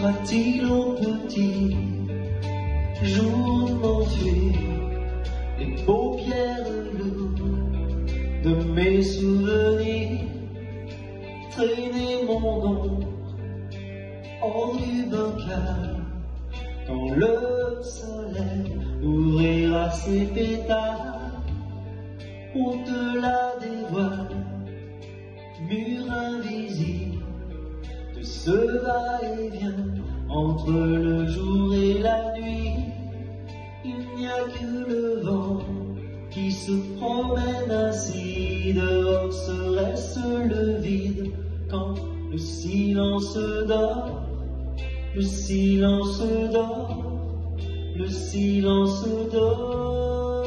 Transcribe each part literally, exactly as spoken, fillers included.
viendra-t-il au petit jour de m'enfuir les paupières lourdes de mes souvenirs, traîner mon nom hors du bocal quand le soleil ouvrira ses pétales au-delà des voiles, mur invisible de ce va-et-vient entre le jour et la nuit. Il n'y a que le vent qui se promène ainsi, dehors serait-ce le vide quand le silence dort, le silence dort, le silence dort.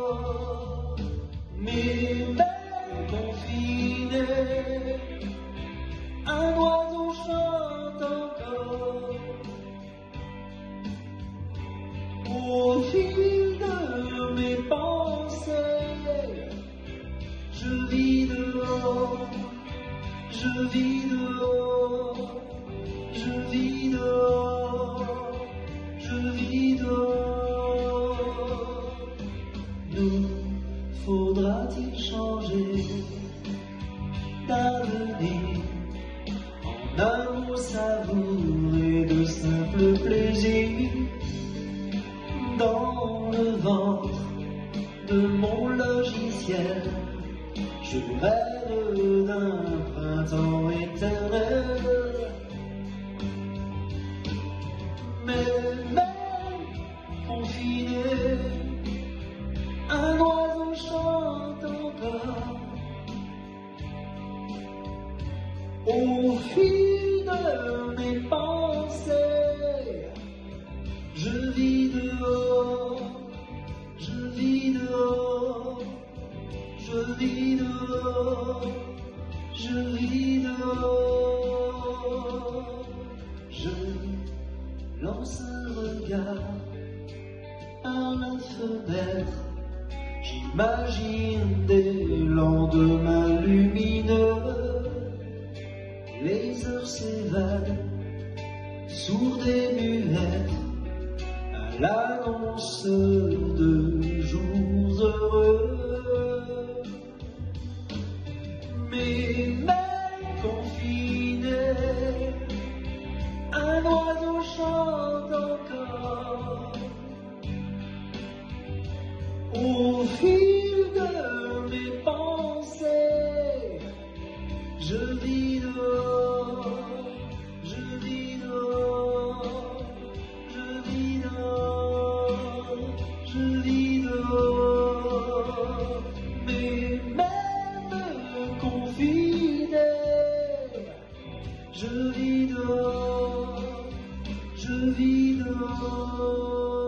Mes mains confinées, un oiseau chante encore au fil de mes pensées. Je vis dehors, je vis dehors, je vis dehors, je vis dehors. Nous faudra-t-il changer d'avenir en amour savouré de simples plaisirs? Dans le ventre de mon logiciel, je rêve d'un printemps éternel. Mais même confiné, un oiseau chante encore au fil de mes pensées. Je vis dehors, je vis dehors, je vis dehors, je vis dehors. Je lance un regard à la fenêtre, j'imagine des lendemains lumineux. Les heures s'évadent, sourdes et muettes, à l'annonce de jours heureux. Mes mains confinées, un oiseau chante encore au fil de mes pensées. Je vis dehors, je vis dehors, je vis dehors, je vis dehors. Mais même confiné, je vis dehors, je vis dehors.